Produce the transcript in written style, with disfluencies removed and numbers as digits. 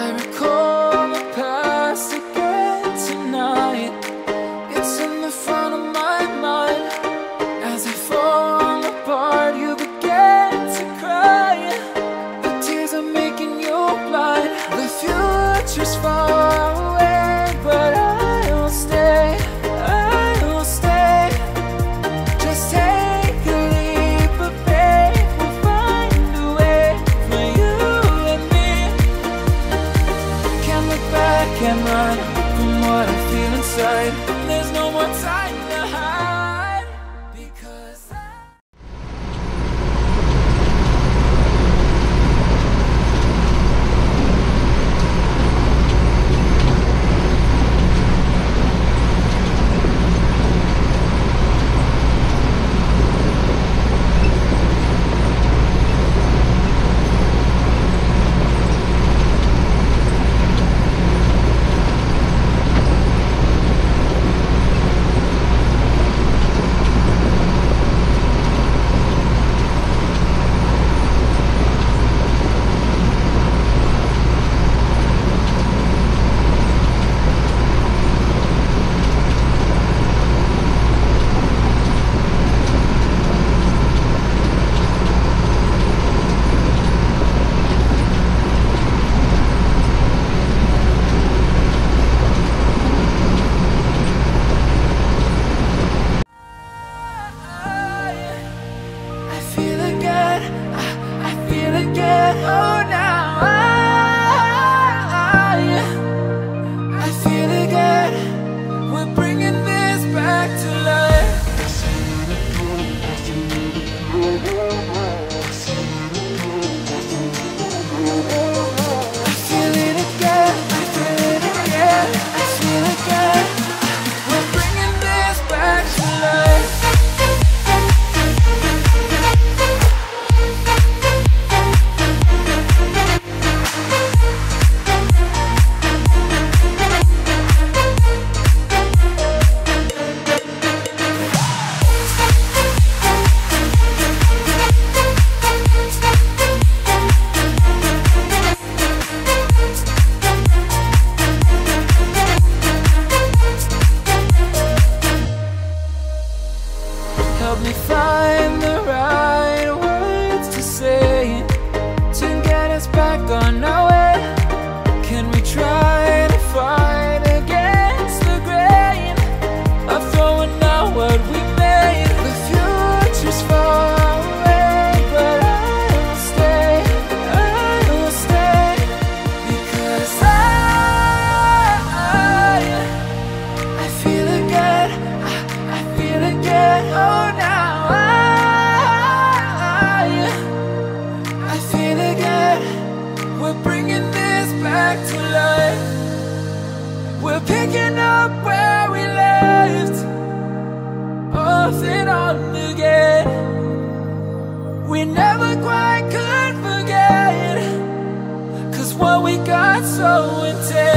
recall the past again tonight. It's in the front of my mind. As I fall apart, you begin to cry. The tears are making you blind. The future's far away, but I'll stay, I'll stay. Just take a leap of faith, we'll find a way for you and me. Can't look back and run from what I feel inside. There's no more time to hide, because oh, now I feel again. We're bringing this back to life. I feel it again. I feel it again. I feel again. We're bringing this back to life. Help me find the right words to say to get us back on our way. Can we try to fight against the grain of throwing out what we made? The future's far away, but I'll stay, I'll stay. Because I feel again, I feel again, oh, now I feel again. We're bringing this back to life. We're picking up where we left off and on again. We never quite could forget, 'cause what we got so intense.